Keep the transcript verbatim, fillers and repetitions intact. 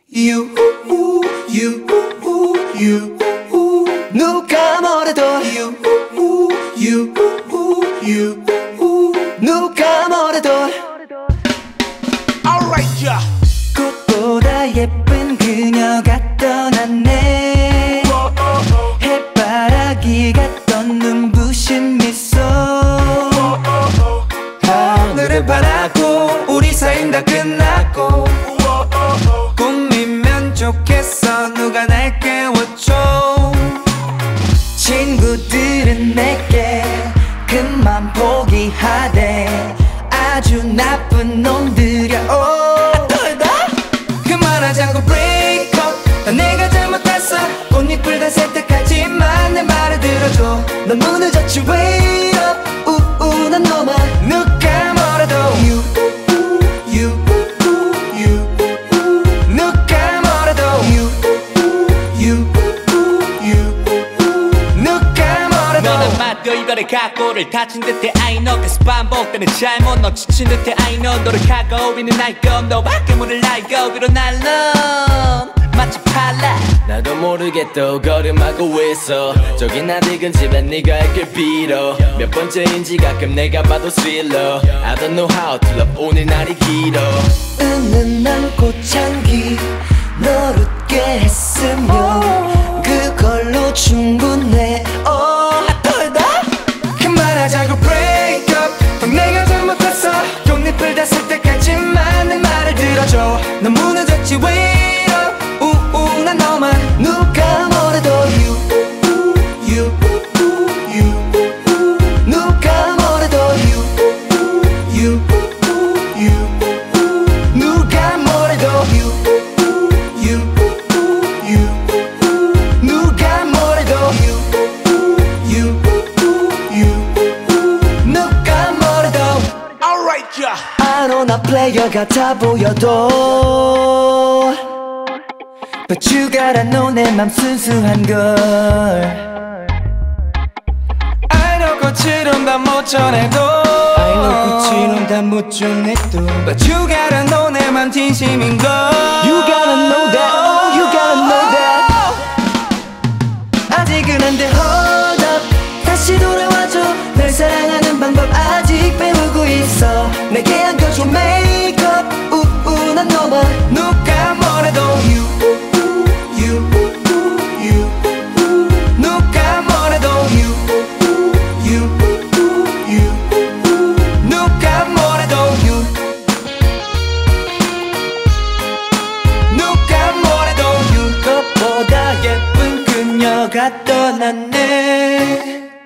You, you, you, 누가 뭐래도 You, you, you, 누가 뭐래도 Alright, yeah. 꽃보다 예쁜 그녀가 떠났네. 해바라기 같던 눈부신 미소. 하늘을 바라고 우리 사이는 다 끝났고 꿈이면 좋겠어 누가 날 깨워줘. 친구들은 내게 그만 포기하대. 아주 나쁜 놈들이야. oh. 그만하자고 break up. 다 내가 잘못했어. 꽃잎을 다 세탁하지만 내 말을 들어줘. 너무 늦었지 wait up. 우우 난 너만 누가 뭐래도 You, you, you, 누가 뭐래도 You, you, you, 누가 뭐래도 너는 맞고 이거를 각오를 다친 듯해 I know 계속 반복되는 잘못 너 지친 듯해 I know 노력하고 있는 나의 건 너밖에 모를 나이고 위로 날론 마치 팔라. 나도 모르게 또 걸음하고 있어. 저기 낯익은 집에 네가 있길 빌어. 몇 번째인지 가끔 내가 봐도 스릴러. I don't know how to love 오늘 날이 길어. 은은한 꽃향기 널 웃게 했으면 그걸로 충분해. oh. 그만하자고 break up. 내가 잘못했어. 꽃잎을 다 선택하지만 내 말을 들어줘. 너무 늦었지 wait up. 우우 난 너만 누가 뭐래도 You, you, you, 누가 뭐래도 You, you, you, 누가 뭐래도 You, you, you, 누가 뭐래도 You, you, you, 누가 뭐래도 Alright, yeah. I know 나 플레이어 같아 보여도 But you gotta know 내 맘 순수한 걸. I know 꽃이론 다 못 전해도 I know 꽃이론 다 못 전해도 But you gotta know 내 맘 진심인 걸. You gotta know that, oh, you gotta know that. 아직은 안 돼 hold up. 다시 돌아와줘. 널 사랑하는 방법 아직 배우고 있어. 내게 안겨줘 make up. 우우 난 너만 누가 뭐래도 You, You, you, 누가 뭐래도 You, you, you, 누가 뭐래도 You, 누가 뭐래도 You. 꽃보다 예쁜 그녀가 떠났네.